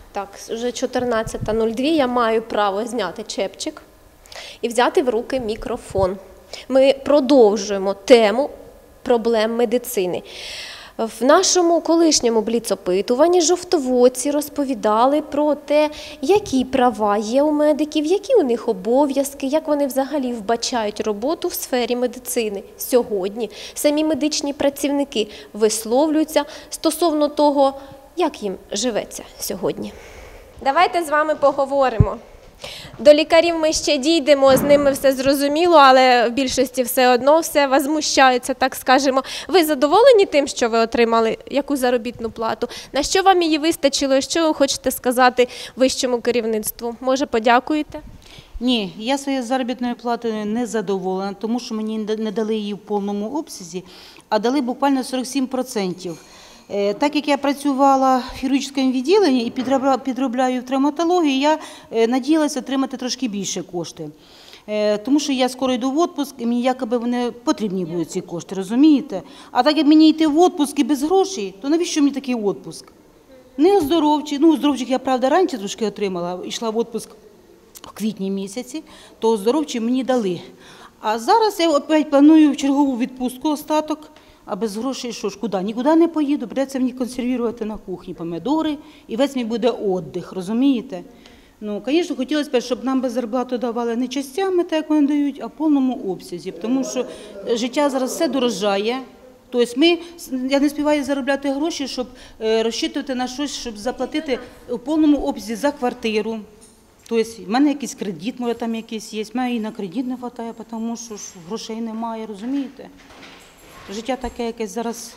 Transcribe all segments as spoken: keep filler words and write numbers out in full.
Так, вже чотирнадцята нуль дві, я маю право зняти чепчик і взяти в руки мікрофон. Ми продовжуємо тему проблем медицини. В нашому колишньому бліц-опитуванні жовтоводці розповідали про те, які права є у медиків, які у них обов'язки, як вони взагалі вбачають роботу в сфері медицини. Сьогодні самі медичні працівники висловлюються стосовно того, як їм живеться сьогодні. Давайте з вами поговоримо. До лікарів ми ще дійдемо, з ними все зрозуміло, але в більшості все одно все возмущаються, так скажемо. Ви задоволені тим, що ви отримали яку заробітну плату? На що вам її вистачило і що ви хочете сказати вищому керівництву? Може, подякуєте? Ні, я своєю заробітною платою не задоволена, тому що мені не дали її в повному обсязі, а дали буквально сорок сім відсотків. Так як я працювала в хірургічному відділенні і підробляю в травматології, я надіялася отримати трошки більше кошти. Тому що я скоро йду в відпуск, і мені якоби вони потрібні будуть ці кошти, розумієте? А так як мені йти в відпуск і без грошей, то навіщо мені такий відпуск? Не оздоровчий, ну оздоровчик я, правда, раніше трошки отримала, йшла в відпуск в квітні місяці, то оздоровчий мені дали. А зараз я опять планую в чергову відпустку остаток. А без грошей що ж, куди? Нікуди не поїду, придеться мені консервувати на кухні помідори, і весь мій буде відпочинок, розумієте? Ну, звісно, хотілося б, щоб нам без зарплату давали не частями, так як вони дають, а в повному обсязі, тому що життя зараз все дорожає. Тобто ми, я не співаю заробляти гроші, щоб розчитувати на щось, щоб заплатити в повному обсязі за квартиру. Тобто в мене якийсь кредит, може там якийсь є, в мене і на кредит не вистачає, тому що грошей немає, розумієте? Життя таке якесь зараз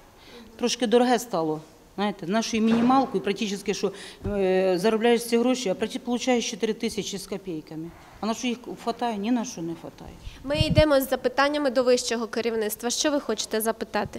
трошки дороге стало, знаєте, нашою мінімалкою, практично, що е, заробляєш ці гроші, а отримуєш чотири тисячі з копійками. А на що їх вистачає? Ні на що не вистачає. Ми йдемо з запитаннями до вищого керівництва. Що ви хочете запитати?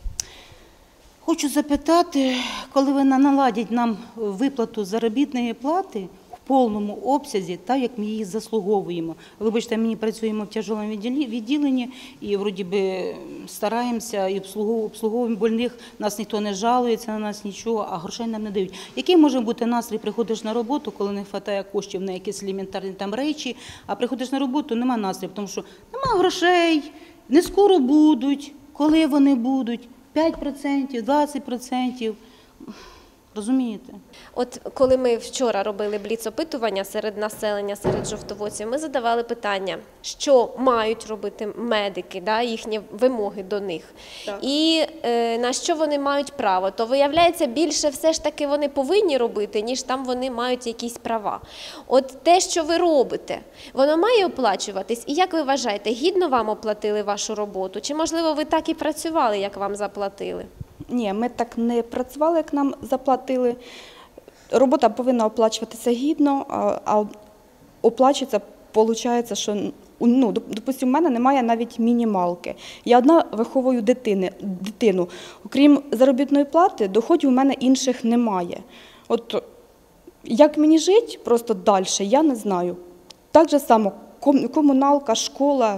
Хочу запитати, коли ви наладять нам виплату заробітної плати, в повному обсязі, так, як ми її заслуговуємо. Вибачте, ми працюємо в тяжкому відділенні і, вроді би, стараємося і обслуговуємо больних, нас ніхто не жалується, на нас нічого, а грошей нам не дають. Який може бути настрій, приходиш на роботу, коли не вистачає коштів на якісь елементарні там речі, а приходиш на роботу, нема настрою, тому що нема грошей, не скоро будуть, коли вони будуть, п'ять відсотків, двадцять відсотків. Розумієте? От коли ми вчора робили бліц-опитування серед населення, серед жовтоводців, ми задавали питання, що мають робити медики, да, їхні вимоги до них, так. І е, на що вони мають право. То виявляється, більше все ж таки вони повинні робити, ніж там вони мають якісь права. От те, що ви робите, воно має оплачуватись? І як ви вважаєте, гідно вам оплатили вашу роботу? Чи, можливо, ви так і працювали, як вам заплатили? Ні, ми так не працювали, як нам заплатили. Робота повинна оплачуватися гідно, а оплачується, виходить, що, ну, допустимо, в мене немає навіть мінімалки. Я одна виховую дитини, дитину. Окрім заробітної плати, доходів у мене інших немає. От як мені жити просто далі, я не знаю. Так же само комуналка, школа.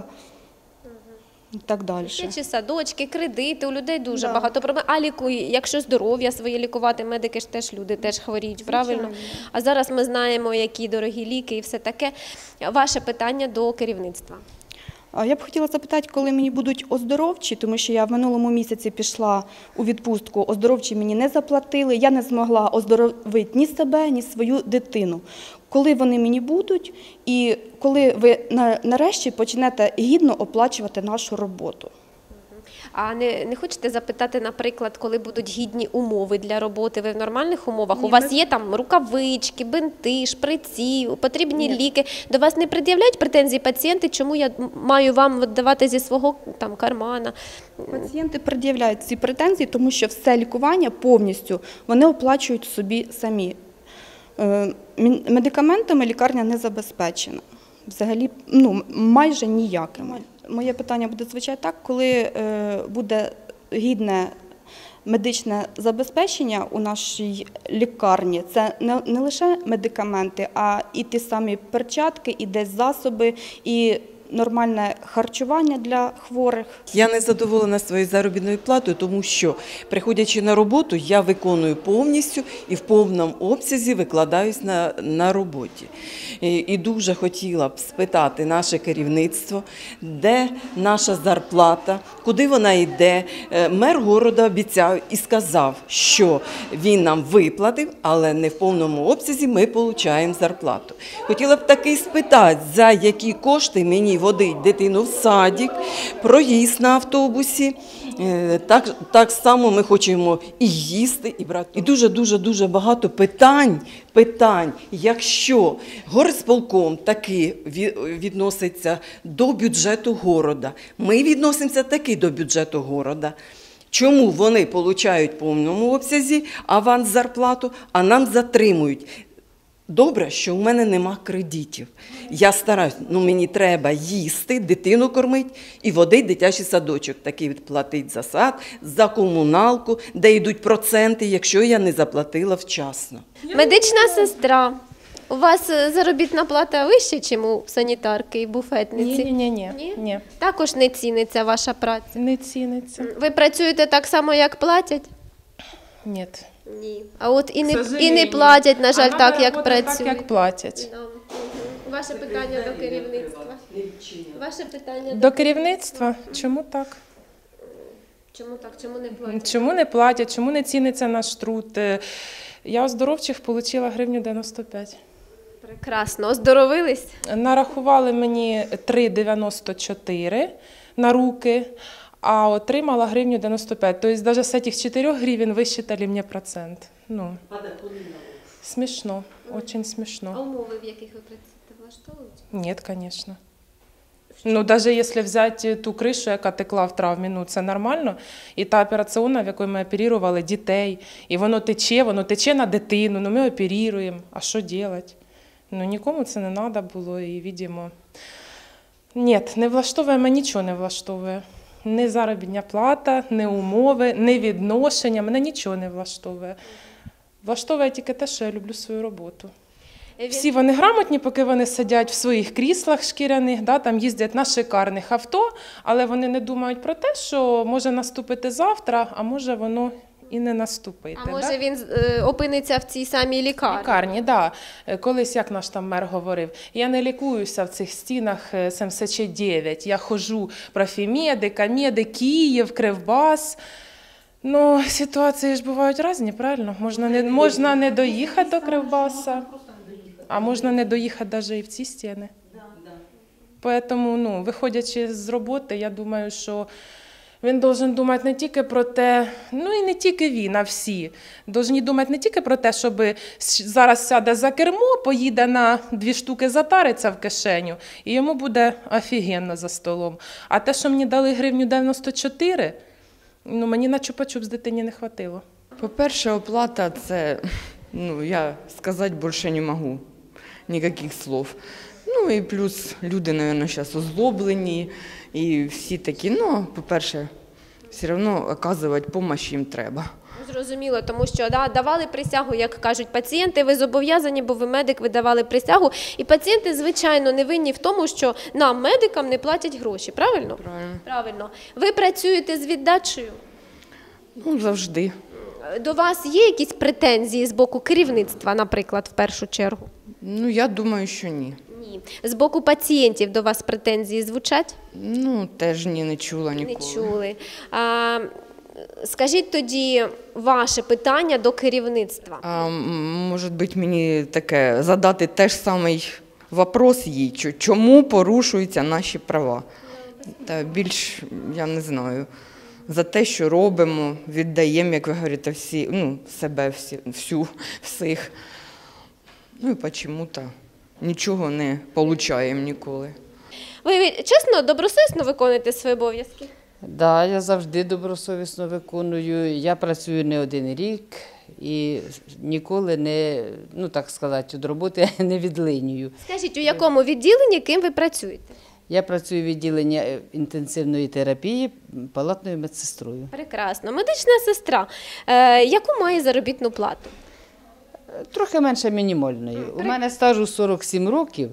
І так далі. Чи садочки, кредити, у людей дуже да. багато проблем. А лікує, якщо здоров'я своє лікувати, медики ж теж люди теж хворіють, правильно? Звичайно. А зараз ми знаємо, які дорогі ліки і все таке. Ваше питання до керівництва. Я б хотіла запитати, коли мені будуть оздоровчі, тому що я в минулому місяці пішла у відпустку, оздоровчі мені не заплатили, я не змогла оздоровити ні себе, ні свою дитину. Коли вони мені будуть і коли ви нарешті почнете гідно оплачувати нашу роботу? А не, не хочете запитати, наприклад, коли будуть гідні умови для роботи? Ви в нормальних умовах? Ні, у вас ми... є там рукавички, бинти, шприці, потрібні Ні. ліки. До вас не пред'являють претензії пацієнти, чому я маю вам віддавати зі свого там кармана? Пацієнти пред'являють ці претензії, тому що все лікування повністю вони оплачують собі самі. Медикаментами лікарня не забезпечена. Взагалі, ну, майже ніякими. Моє питання буде звучати так, коли буде гідне медичне забезпечення у нашій лікарні, це не, не лише медикаменти, а і ті самі перчатки, і десь засоби, і нормальне харчування для хворих. Я не задоволена своєю заробітною платою, тому що, приходячи на роботу, я виконую повністю і в повному обсязі викладаюсь на, на роботі. І, і дуже хотіла б спитати наше керівництво, де наша зарплата, куди вона йде. Е, Мер города обіцяв і сказав, що він нам виплатив, але не в повному обсязі ми отримуємо зарплату. Хотіла б таки спитати, за які кошти мені водить дитину в садик, проїзд на автобусі. Так, так само ми хочемо і їсти, і брати. І дуже-дуже-дуже багато питань, питань, якщо горисполком таки відноситься до бюджету города, ми відносимося таки до бюджету города. Чому вони отримують в повному обсязі аванс зарплату, а нам затримують? Добре, що в мене нема кредитів. Я стараюсь, ну мені треба їсти, дитину кормити і водити дитячий садочок. Такий платить за сад, за комуналку, де йдуть проценти, якщо я не заплатила вчасно. Медична сестра. У вас е, заробітна плата вища, ніж у санітарки і буфетниці? Ні, ні, ні, Ні? ні. Також не ціниться ваша праця? Не ціниться. Ви працюєте так само, як платять? Ні. Ні. А от і не, К і не сожалению. платять, на жаль, А так, надо як работать працюють. Так, як платять. Да. Мгм. Ваше питання до керівництва. Ваше питання до, До керівництва? Чому так? Чому так? Чому не платять? Чому не платять? Чому не ціниться наш труд? Е, Я оздоровчих отримала гривню дев'яносто п'ять. Прекрасно. Оздоровились? Нарахували мені три дев'яносто чотири на руки, а отримала гривню дев'яносто п'ять. Тобто навіть з цих чотирьох гривень висчитали мені процент. Ну, смішно, дуже А смішно. умови, в яких ви працюєте, влаштовують? Ні, звісно. Ну, навіть якщо взяти ту кришу, яка текла в травмі, ну це нормально. І та операційна, в якій ми оперували дітей, і воно тече, воно тече на дитину, ну ми оперуємо, а що робити? Ну нікому це не треба було і, видимо, ні, не влаштовує, мене нічого не влаштовує. Ні заробітна плата, ні умови, ні відношення, мене нічого не влаштовує. Влаштовує тільки те, що я люблю свою роботу. Всі вони грамотні, поки вони сидять в своїх кріслах шкіряних, да, там їздять на шикарних авто, але вони не думають про те, що може наступити завтра, а може воно і не наступити. А може да? він е, опиниться в цій самій лікарні? Лікарні, так. Да. Колись, як наш там мер говорив, я не лікуюся в цих стінах С М С Ч дев'ять, я ходжу профімеди, камеди, Київ, Кривбас. Ну, ситуації ж бувають різні, правильно? Можна не, можна не доїхати до Кривбаса, а можна не доїхати навіть і в ці стіни. Тому, ну, виходячи з роботи, я думаю, що він повинен думати не тільки про те, ну і не тільки він, а всі. Повинні думати не тільки про те, щоб зараз сяде за кермо, поїде на дві штуки, затариться в кишеню, і йому буде офігенно за столом. А те, що мені дали гривню дев'яносто чотири, ну мені на чупа-чуп з дитині не хватило. По-перше, оплата – це, ну, я сказати більше не можу, ніяких слов. Ну і плюс люди, мабуть, зараз озлоблені і всі такі, ну, по-перше, все одно оказувати допомогу їм треба. Зрозуміло, тому що да, давали присягу, як кажуть пацієнти, ви зобов'язані, бо ви медик, ви давали присягу. І пацієнти, звичайно, не винні в тому, що нам, медикам, не платять гроші, правильно? Правильно. Правильно. Ви працюєте з віддачею? Ну, завжди. До вас є якісь претензії з боку керівництва, наприклад, в першу чергу? Ну, я думаю, що ні. Ні. З боку пацієнтів до вас претензії звучать? Ну, теж ні, не чула ніколи. Не чули. А, скажіть тоді ваше питання до керівництва. А, може бути, мені таке задати теж самий вопрос їй, чо- чому порушуються наші права. Та більш, я не знаю, за те, що робимо, віддаємо, як ви говорите, всі, ну, себе, всі, всю, всіх. Ну і чому-то нічого не отримуємо ніколи. Ви чесно, добросовісно виконуєте свої обов'язки? Да, я завжди добросовісно виконую. Я працюю не один рік і ніколи не, ну так сказати, від роботи не відлинюю. Скажіть, у якому відділенні, ким ви працюєте? Я працюю в відділенні інтенсивної терапії палатною медсестрою. Прекрасно. Медична сестра, е, яку має заробітну плату? Трохи менше мінімальної. У мене стажу сорок сім років,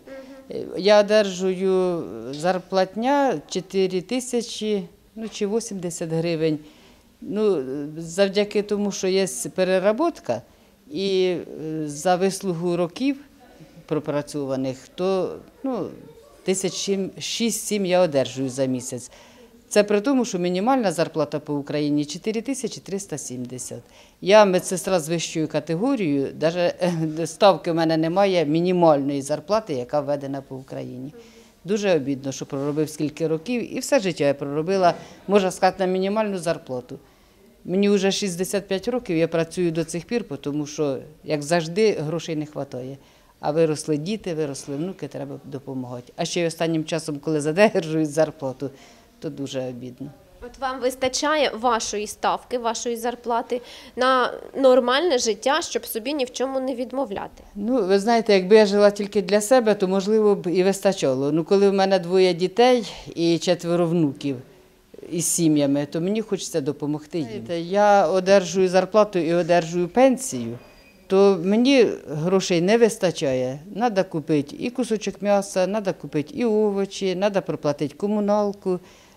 Я одержую зарплатня чотири тисячі, ну, чи вісімдесят гривень. Ну, завдяки тому, що є переработка і за вислугу років пропрацьованих, то ну, тисяч шість-сім я одержую за місяць. Це при тому, що мінімальна зарплата по Україні чотири тисячі триста сімдесят. Я медсестра з вищою категорією, навіть ставки в мене немає мінімальної зарплати, яка введена по Україні. Дуже обідно, що проробив скільки років, і все життя я проробила, можна сказати, на мінімальну зарплату. Мені вже шістдесят п'ять років, я працюю до цих пір, тому що, як завжди, грошей не вистачає. А виросли діти, виросли внуки, треба допомагати. А ще й останнім часом, коли задержують зарплату, то дуже обідно. От вам вистачає вашої ставки, вашої зарплати на нормальне життя, щоб собі ні в чому не відмовляти? Ну, ви знаєте, якби я жила тільки для себе, то, можливо, б і вистачало. Ну, коли в мене двоє дітей і четверо внуків із сім'ями, то мені хочеться допомогти їм. Я одержую зарплату і одержую пенсію, то мені грошей не вистачає. Треба купити і кусочок м'яса, треба купити і овочі, треба проплатити комуналку.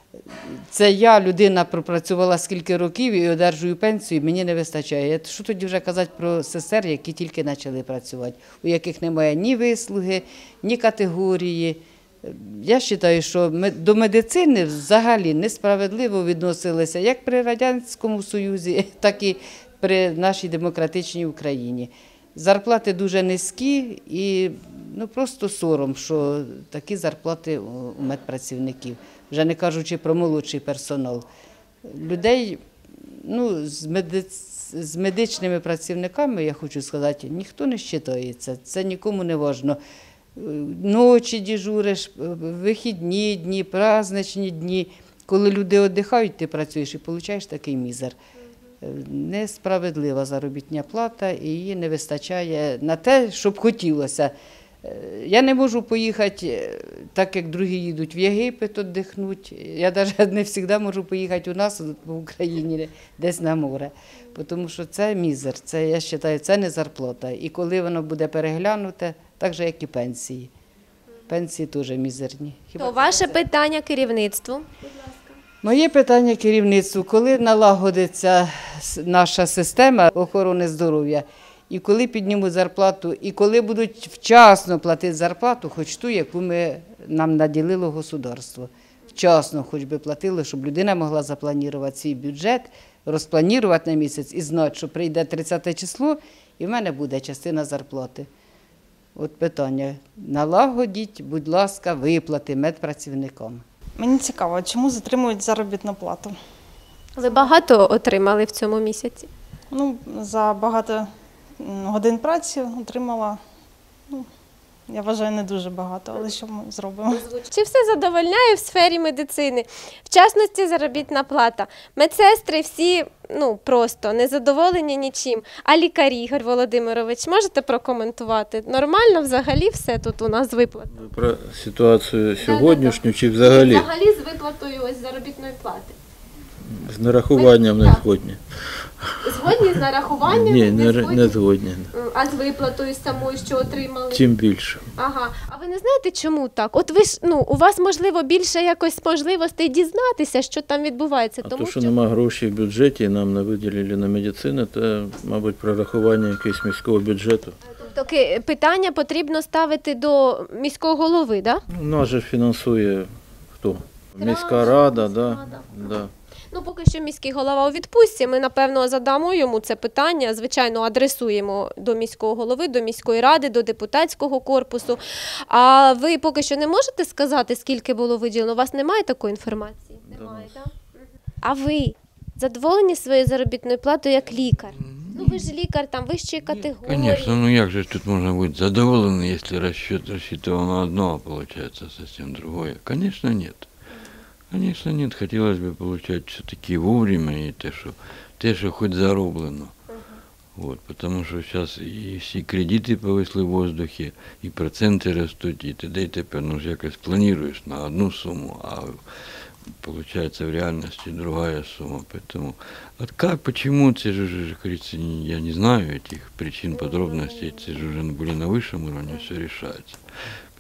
Це я, людина, пропрацювала скільки років і одержую пенсію, і мені не вистачає. Що тоді вже казати про сестер, які тільки почали працювати, у яких немає ні вислуги, ні категорії. Я вважаю, що до медицини взагалі несправедливо відносилися як при Радянському Союзі, так і при нашій демократичній Україні. Зарплати дуже низькі і ну, просто сором, що такі зарплати у медпрацівників, вже не кажучи про молодший персонал. Людей ну, з, медиц... з медичними працівниками, я хочу сказати, ніхто не вважається, це нікому не важливо. Ночі дежуриш, вихідні дні, праздничні дні. Коли люди віддихають, ти працюєш і отримуєш такий мізер. Несправедлива заробітна плата і її не вистачає на те, щоб хотілося. Я не можу поїхати, так як другі їдуть в Єгипет віддихнути. Я навіть не завжди можу поїхати у нас в Україні, десь на море. Тому що це мізер, це, я вважаю, це не зарплата. І коли воно буде переглянуте, так же, як і пенсії. Пенсії теж мізерні. То ваше питання керівництву? Моє питання керівництву, коли налагодиться наша система охорони здоров'я, і коли піднімуть зарплату, і коли будуть вчасно платити зарплату, хоч ту, яку ми, нам наділило государство. Вчасно хоч би платили, щоб людина могла запланувати свій бюджет, розпланувати на місяць і знати, що прийде тридцяте число, і в мене буде частина зарплати. От питання. Налагодіть, будь ласка, виплати медпрацівникам. Мені цікаво, чому затримують заробітну плату? Ви багато отримали в цьому місяці? Ну, за багато годин праці отримала, ну, я вважаю, не дуже багато, але що ми зробимо? Чи все задовольняє в сфері медицини? В частності заробітна плата. Медсестри всі ну, просто не задоволені нічим. А лікарі, Ігор Володимирович, можете прокоментувати? Нормально взагалі все тут у нас з виплатою? Ви про ситуацію сьогоднішню чи взагалі? Взагалі з виплатою ось заробітної плати. З нарахуванням не згодні. Згодні з нарахуванням? Ні, не, не, не згодні. А з виплатою самою, що отримали? Тим більше. Ага. А ви не знаєте, чому так? От ви ж, ну, у вас, можливо, більше якось можливостей дізнатися, що там відбувається. А тому то, що, що немає грошей в бюджеті і нам не виділили на медицину, то, мабуть, прорахування якогось міського бюджету. Тобто питання потрібно ставити до міського голови, так? Да? Ну, нас же фінансує хто? Міська рада, да? Да. Ну, поки що міський голова у відпустці, ми, напевно, задамо йому це питання, звичайно, адресуємо до міського голови, до міської ради, до депутатського корпусу. А ви поки що не можете сказати, скільки було виділено? У вас немає такої інформації? Немає, так? А ви задоволені своєю заробітною платою як лікар? Ну, ви ж лікар там вищої категорії. Конечно, ну як же тут можно быть задоволенным, если расчет рассчитывал на одно, а получается совсем другое? Конечно, нет. Конечно, нет. Хотелось бы получать все-таки вовремя и те, что, те, что хоть зароблено. Вот, потому что сейчас и все кредиты повисли в воздухе, и проценты растут, и т.д. и т.п. Ну, якось планируешь на одну сумму, а получается в реальности другая сумма. Поэтому, вот как, почему, это же, же, говорится, я не знаю этих причин, подробностей, это же уже были на высшем уровне, все решается.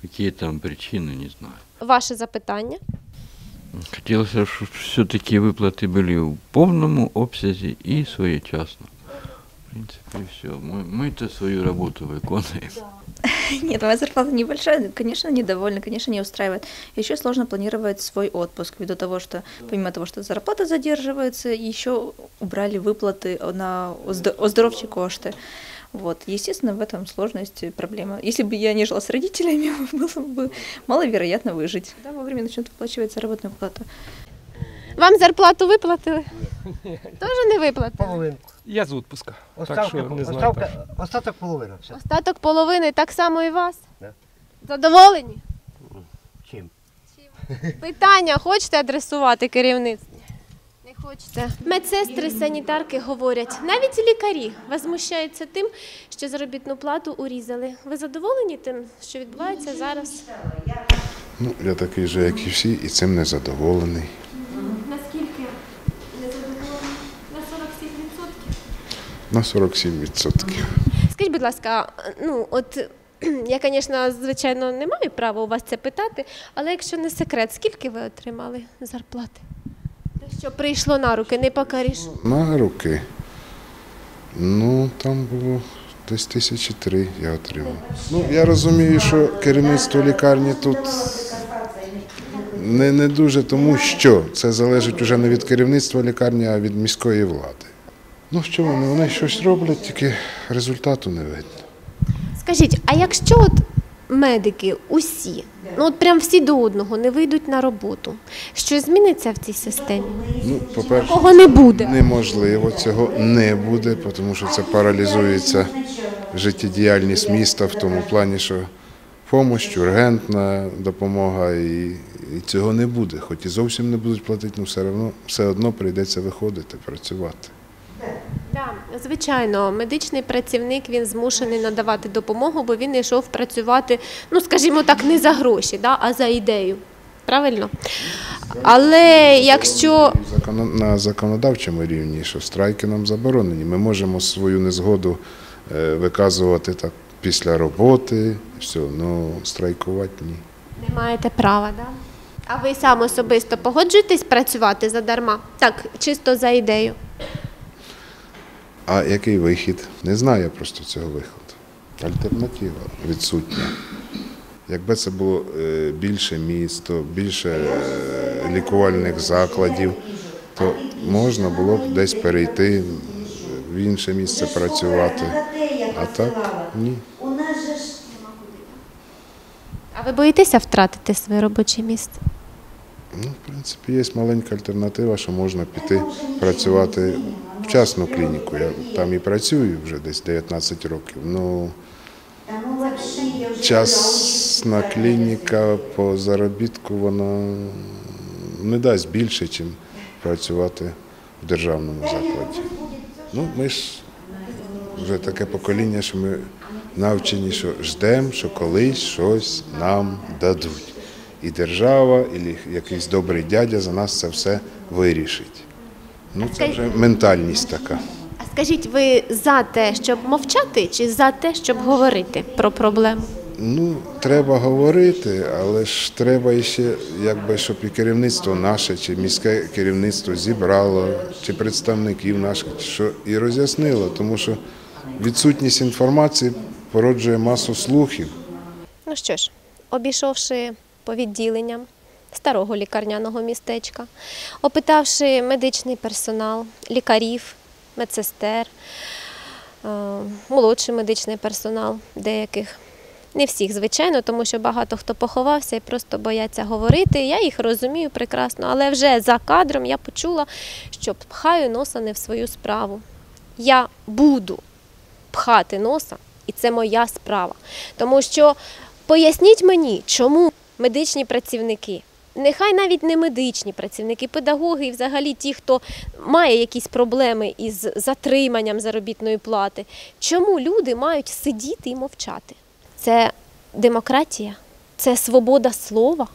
какие там причины, не знаю. Ваше запитання? Хотелось, чтобы все-таки выплаты были в полном обсяге и своечасно. В принципе, все. Мы, мы-то свою работу выполняем. Нет, моя зарплата небольшая, конечно, недовольна, конечно, не устраивает. Еще сложно планировать свой отпуск, ввиду того, что помимо того, что зарплата задерживается, еще убрали выплаты на оздоровчі кошти. Вот. Естественно, в этом сложность, проблема. Если бы я не жила с родителями, было бы маловероятно выжить. Да, вовремя начнут выплачивать заработную плату. Вам зарплату виплатили? Теж не виплатили? Половинку. Я з відпуска. Остаток, так що не знаю. остаток, так. остаток половина. Все. Остаток половини, так само і вас? Да. Задоволені? Чим? Питання хочете адресувати керівництву? Не хочете. Медсестри, санітарки говорять, навіть лікарі возмущаються тим, що заробітну плату урізали. Ви задоволені тим, що відбувається зараз? Ну, я такий же, як і всі, і цим не задоволений. Наскільки не задоволені? На сорок сім відсотків? На сорок сім відсотків. Скажіть, будь ласка, ну от я, звісно, звичайно, не маю права у вас це питати, але якщо не секрет, скільки ви отримали зарплати? Те, що прийшло на руки, не покаріш? На руки. Ну, там було десь тисячі три я отримав. Ну, я розумію, що керівництво лікарні тут не, не дуже, тому що це залежить вже не від керівництва лікарні, а від міської влади. Ну, що вони? Вони щось роблять, тільки результату не видно. Скажіть, а якщо от медики усі, ну от прям всі до одного не вийдуть на роботу, щось зміниться в цій системі? Ну, по-перше, Кого не буде? Неможливо, цього не буде, тому що це паралізується життєдіяльність міста в тому плані, що допомога, ургентна допомога, і, і цього не буде. Хоч і зовсім не будуть платити, але все одно, все одно прийдеться виходити, працювати. Так, звичайно, медичний працівник, він змушений надавати допомогу, бо він йшов працювати, ну, скажімо так, не за гроші, да, а за ідею. Правильно? Але якщо... На законодавчому рівні, що страйки нам заборонені, ми можемо свою незгоду виказувати так після роботи, все, ну страйкувати ні. Не маєте права, так? Да? А ви сам особисто погоджуєтесь працювати задарма? Так, чисто за ідею. А який вихід? Не знаю я просто цього виходу. Альтернатива відсутня. Якби це було більше місто, більше лікувальних закладів, то можна було б десь перейти в інше місце працювати. А так ні. А ви боїтеся втратити своє робоче місце? Ну, в принципі, є маленька альтернатива, що можна піти працювати в частну клініку. Я там і працюю вже десь дев'ятнадцять років. Ну, частна клініка по заробітку, вона не дасть більше, ніж працювати в державному закладі. Ну, ми ж вже таке покоління, що ми навчені, що ждемо, що колись щось нам дадуть. І держава, і якийсь добрий дядя за нас це все вирішить. Ну, це вже ментальність така. А скажіть, ви за те, щоб мовчати, чи за те, щоб говорити про проблему? Ну, треба говорити, але ж треба ще, якби, щоб і керівництво наше, чи міське керівництво зібрало, чи представників наших, що і роз'яснило, тому що відсутність інформації породжує масу слухів. Ну що ж, обійшовши по відділенням старого лікарняного містечка, опитавши медичний персонал, лікарів, медсестер, молодший медичний персонал деяких. Не всіх, звичайно, тому що багато хто поховався і просто бояться говорити. Я їх розумію прекрасно, але вже за кадром я почула, що пхаю носа не в свою справу. Я буду пхати носа, і це моя справа. Тому що поясніть мені, чому медичні працівники, нехай навіть не медичні працівники, педагоги і взагалі ті, хто має якісь проблеми із затриманням заробітної плати, чому люди мають сидіти і мовчати? Це демократія, це свобода слова.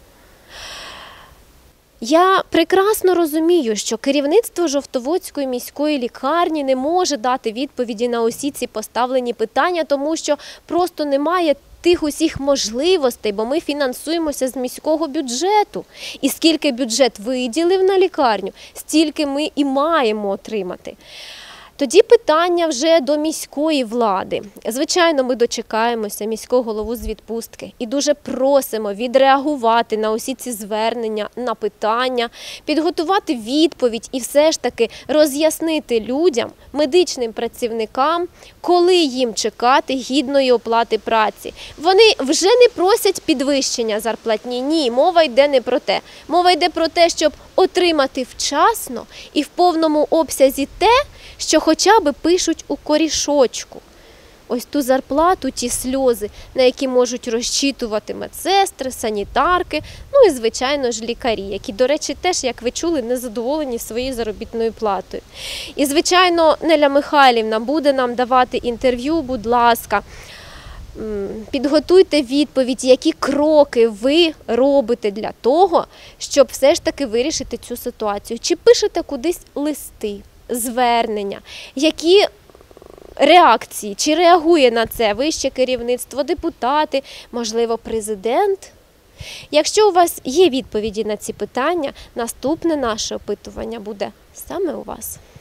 Я прекрасно розумію, що керівництво Жовтоводської міської лікарні не може дати відповіді на усі ці поставлені питання, тому що просто немає тих усіх можливостей, бо ми фінансуємося з міського бюджету. І скільки бюджет виділив на лікарню, стільки ми і маємо отримати. Тоді питання вже до міської влади. Звичайно, ми дочекаємося міського голову з відпустки і дуже просимо відреагувати на усі ці звернення, на питання, підготувати відповідь і все ж таки роз'яснити людям, медичним працівникам, коли їм чекати гідної оплати праці. Вони вже не просять підвищення зарплатні, ні, мова йде не про те. Мова йде про те, щоб отримати вчасно і в повному обсязі те, що хоча б пишуть у корішочку. Ось ту зарплату, ті сльози, на які можуть розчитувати медсестри, санітарки, ну і, звичайно ж, лікарі, які, до речі, теж, як ви чули, незадоволені своєю заробітною платою. І, звичайно, Неля Михайлівна буде нам давати інтерв'ю, будь ласка, підготуйте відповідь, які кроки ви робите для того, щоб все ж таки вирішити цю ситуацію. Чи пишете кудись листи, звернення, які реакції, чи реагує на це вище керівництво, депутати, можливо, президент? Якщо у вас є відповіді на ці питання, наступне наше опитування буде саме у вас.